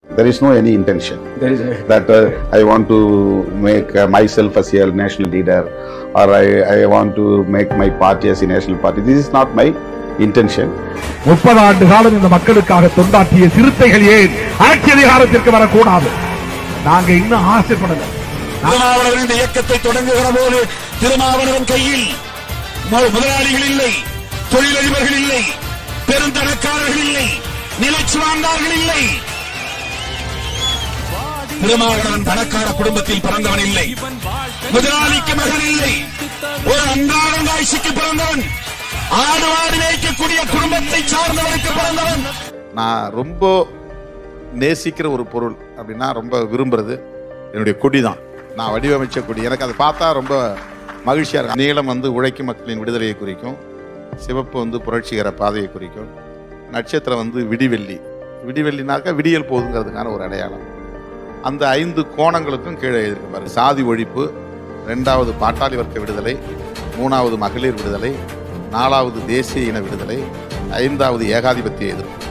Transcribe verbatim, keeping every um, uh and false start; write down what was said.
There is no any intention There is a... that uh, I want to make uh, myself as a national leader, or I, I want to make my party as a national party. This is not my intention. முப்பது ஆண்டு காலம் இந்த மக்களுக்காக தொண்டாற்றிய சிறுத்தைகள் ஏன் ஆட்சி அதிகாரத்திற்கு வரக்கூடாது? நாங்க இன்னும் ஆசைப்படல. திருமாவளவன் இந்த இயக்கத்தை தொடங்குகிற போது திருமாவளவன் கையில் முதலாளிகள் இல்லை, தொழிலதிபர்கள் இல்லை, பெருந்தனக்காரர்கள் இல்லை, நிலச்சுவாண்டார்கள் இல்லை. திருமாவளவன் பணக்கார குடும்பத்தில் பிறந்தவன் இல்லை, முதலாளிக்கு மகன் இல்லை, ஒரு அன்றாட காட்சிக்கு பிறந்தவன், ஆடு ஆடு மேய்க்கக்கூடிய குடும்பத்தை சார்ந்தவனுக்கு பிறந்தவன். நான் ரொம்ப நேசிக்கிற ஒரு பொருள் அப்படின்னா ரொம்ப விரும்புறது என்னுடைய கொடி தான். நான் வடிவமைச்ச கொடி எனக்கு அதை பார்த்தா ரொம்ப மகிழ்ச்சியாக இருக்கும். நீளம் வந்து உழைக்கும் மக்களின் விடுதலையை குறிக்கும், சிவப்பு வந்து புரட்சிகர பாதையை குறிக்கும், நட்சத்திரம் வந்து விடிவெள்ளி. விடிவெள்ளினாக்கா விடியல் போகுதுங்கிறதுக்கான ஒரு அடையாளம். அந்த ஐந்து கோணங்களுக்கும் கீழே எழுதியிருப்பாரு. சாதி ஒழிப்பு, ரெண்டாவது பாட்டாளி வர்க்க விடுதலை, மூணாவது மகளிர் விடுதலை, நாலாவது தேசிய இன விடுதலை, ஐந்தாவது ஏகாதிபத்திய எதிர்ப்பு.